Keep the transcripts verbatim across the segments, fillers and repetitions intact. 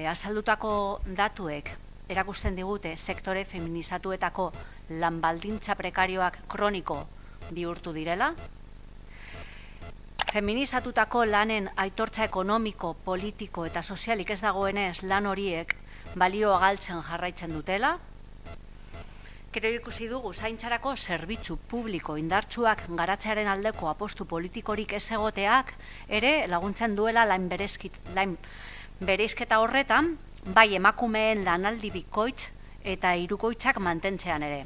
azaldutako datuek erakusten digute sektore feminizatuetako lan baldintza prekarioak kroniko bihurtu direla. Feminizatutako lanen aitortza ekonomiko, politiko eta sozialik ez dagoenez lan horiek balioa galtzen jarraitzen dutela. Gero ikusi dugu zaintzarako zerbitzu publiko indartsuak garatzearen aldeko apostu politikorik ez egoteak ere laguntzen duela lan bereizketa horretan, bai emakumeen lanaldi bikoitz eta hirukoitzak mantentzean ere.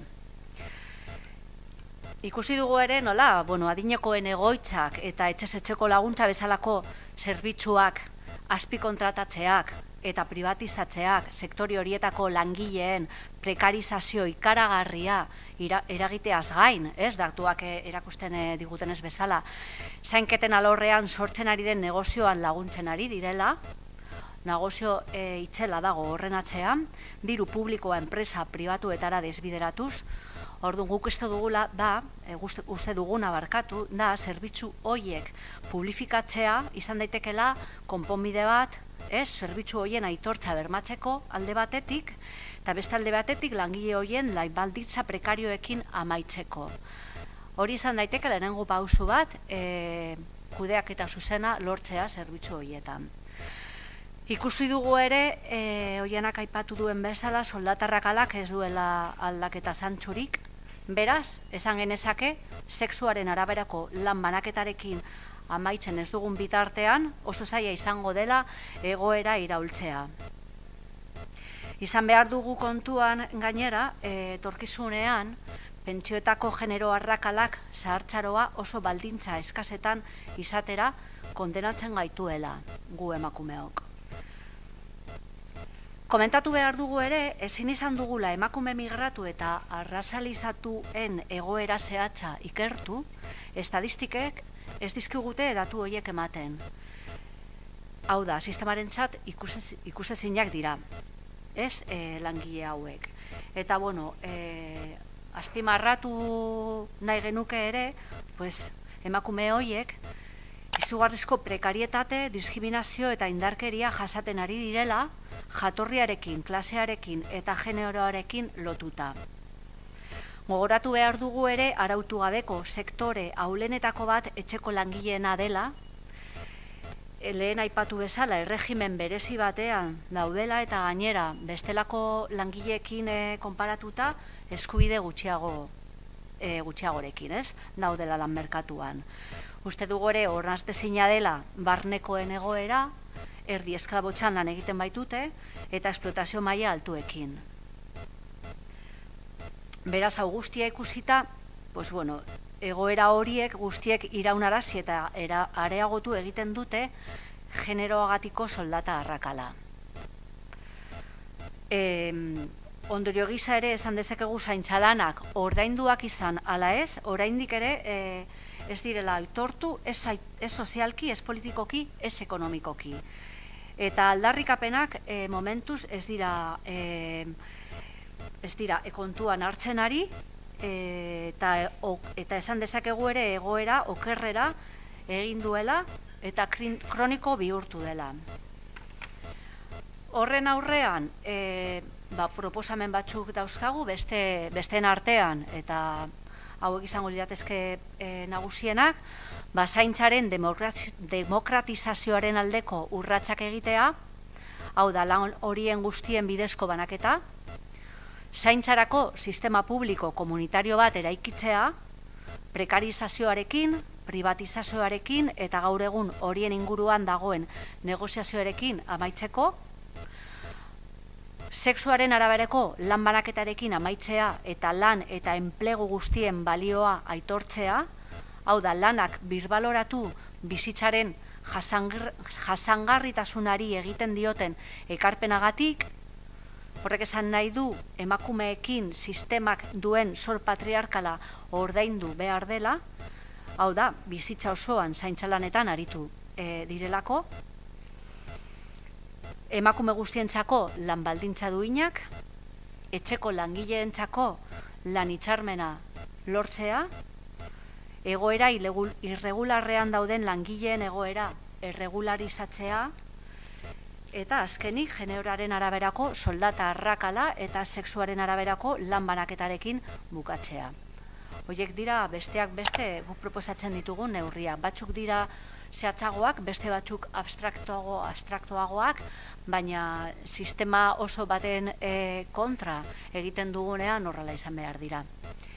Ikusi dugu ere, nola, bueno, adinekoen egoitzak eta etxez-etxeko laguntza bezalako zerbitzuak azpikontratatzeak eta privatizatzeak sektore horietako langileen prekarizazio ikaragarria eragiteaz gain, ez, datuak erakusten diguten ez bezala, zainketen alorrean sortzen ari den negozioan laguntzen ari direla, negozio itzela dago horren atzean, diru publikoa enpresa pribatuetara desbideratuz. Orduan guk uste dugula da, uste duguna barkatu, da, zerbitzu horiek publifikatzea izan daitekela konponbide bat, ez, zerbitzu horien aitortza bermatzeko alde batetik, eta beste alde batetik langile horien lan baldintza prekarioekin amaitzeko. Hori izan daiteke lehenengo pausu bat, kudeak eta zuzena lortzea zerbitzu horietan. Ikusi dugu ere, horienak aipatu duen bezala, soldatarrakalak ez duela aldaketa zantzurik. Beraz, esan genezake, sexuaren araberako lan banaketarekin amaitzen ez dugun bitartean, oso zaila izango dela egoera iraultzea. Izan behar dugu kontuan gainera, etorkizunean, pentsioetako genero arrakalak zahartzaroa oso baldintza eskasetan izatera kondenatzen gaituela gu emakumeok. Komentatu behar dugu ere, ezin izan dugula emakume migratu eta arrazalizatuen egoera zehatza ikertu, estadistikek ez dizkigute datu horiek ematen. Hau da, sistemarentzat ikusezinak dira, ez langile hauek. Eta, bueno, azpimarratu nahi genuke ere, emakume horiek izugarrizko prekarietate, diskriminazio eta indarkeria jasaten ari direla, jatorriarekin, klasearekin eta generoarekin lotuta. Gogoratu behar dugu ere arautu gabeko sektore aulenetako bat etxeko langileena dela, lehen aipatu bezala erregimen berezi batean daudela eta gainera bestelako langileekin konparatuta eskubide gutxiagorekin, ez? Daudela lan merkatuan. Uste dugu ere ornartezina dela barnekoen egoera, erdi esklabotxan lan egiten baitute, eta esplotazio maila altuekin. Beraz, hau guztia ikusita, egoera horiek guztiek iraunarazi eta areagotu egiten dute generoagatiko soldata arrakala. Ondorio gisa ere esan dezakegu zaintzalanak ordainduak izan ala ez, oraindik ere ez direla aitortu, ez sozialki, ez politikoki, ez ekonomikoki. Eta aldarrikapenak momentuz ez dira ez dira kontuan hartzen ari eta esan dezakegu ere egoera okerrera egin duela eta kroniko bihurtu dela. Horren aurrean proposamen batzuk dauzkagu besteen artean eta hauek izango liratezke nagusienak, zaintzaren demokratizazioaren aldeko urratsak egitea, hau da lan horien guztien bidezko banaketa, zaintzarako sistema publiko komunitario bat eraikitzea, prekarizazioarekin, privatizazioarekin eta gaur egun horien inguruan dagoen negoziazioarekin amaitzeko, sexuaren arabereko lan banaketarekin amaitzea eta lan eta enplegu guztien balioa aitortzea, hau da lanak birbaloratu bizitzaren jasangarritasunari egiten dioten ekarpenagatik, horrek esan nahi du emakumeekin sistemak duen zor patriarkala ordaindu behar dela, hau da bizitza osoan zaintzalanetan aritu direlako, emakume guztientzako lan baldintza duinak, etxeko langileentzako lan hitzarmena lortzea, egoera irregularrean dauden langileen egoera erregularizatzea, Eta azkenik, generoaren araberako soldata arrakala eta sexuaren araberako lan banaketarekin bukatzea. Horiek dira besteak beste guk proposatzen ditugun neurria. Batzuk dira zehatzagoak, beste batzuk abstraktuago, abstraktuagoak, baina sistema oso baten kontra egiten dugunean horrela izan behar dira.